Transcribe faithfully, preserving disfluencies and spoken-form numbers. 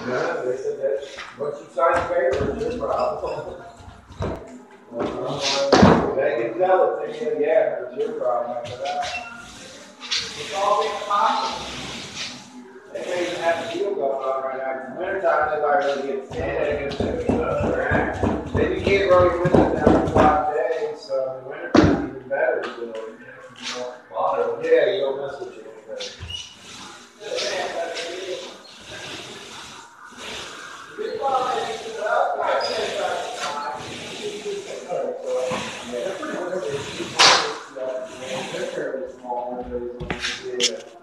No, they said that once you sign the paper, it's your problem. uh, they can tell it. They said, yeah, it's your problem after that. It's all being possible. They may even have a deal going on right now. In the wintertime, nobody really gets in. Then you can't really windows down for five days, so in the wintertime, even better. So, yeah, you don't mess with your winter. They're fairly small windows. Yeah.